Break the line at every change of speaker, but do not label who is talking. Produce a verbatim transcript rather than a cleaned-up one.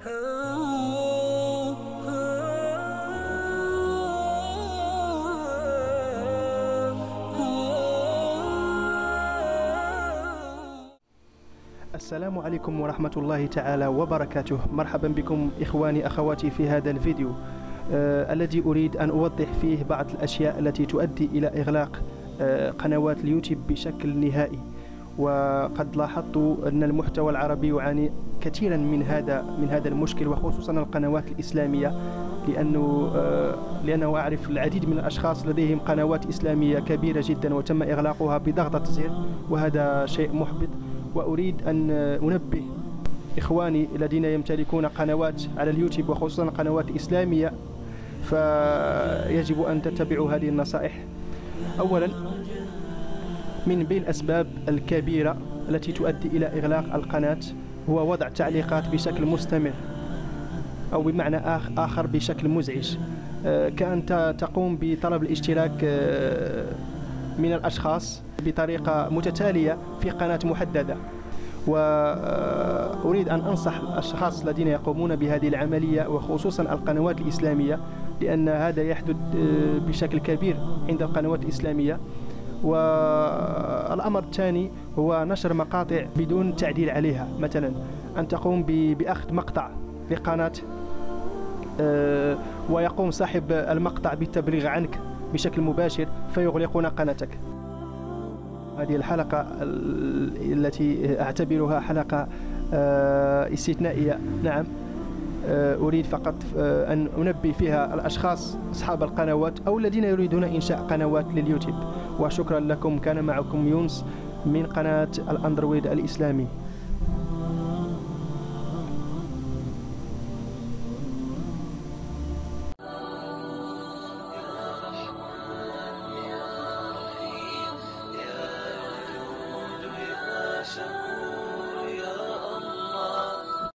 السلام عليكم ورحمة الله تعالى وبركاته. مرحبا بكم إخواني أخواتي في هذا الفيديو آه الذي أريد أن أوضح فيه بعض الأشياء التي تؤدي إلى إغلاق آه قنوات اليوتيوب بشكل نهائي. وقد لاحظت أن المحتوى العربي يعاني كثيرا من هذا من هذا المشكل، وخصوصا القنوات الإسلامية، لأنه آه لأنه أعرف العديد من الأشخاص لديهم قنوات إسلامية كبيرة جدا وتم إغلاقها بضغطة زر، وهذا شيء محبط. وأريد أن أنبه إخواني الذين يمتلكون قنوات على اليوتيوب وخصوصا قنوات إسلامية، فيجب أن تتبعوا هذه النصائح. أولا، من بين الأسباب الكبيرة التي تؤدي إلى إغلاق القناة هو وضع تعليقات بشكل مستمر، أو بمعنى آخر بشكل مزعج، كأن تقوم بطلب الاشتراك من الأشخاص بطريقة متتالية في قناة محددة. وأريد أن أنصح الأشخاص الذين يقومون بهذه العملية وخصوصا القنوات الإسلامية، لأن هذا يحدث بشكل كبير عند القنوات الإسلامية. والأمر الثاني هو نشر مقاطع بدون تعديل عليها، مثلا أن تقوم بأخذ مقطع لقناة ويقوم صاحب المقطع بالتبليغ عنك بشكل مباشر فيغلقون قناتك. هذه الحلقة التي أعتبرها حلقة استثنائية، نعم، أريد فقط أن أنبه فيها الأشخاص أصحاب القنوات أو الذين يريدون إنشاء قنوات لليوتيوب. وشكرا لكم، كان معكم يونس من قناة الأندرويد الإسلامي.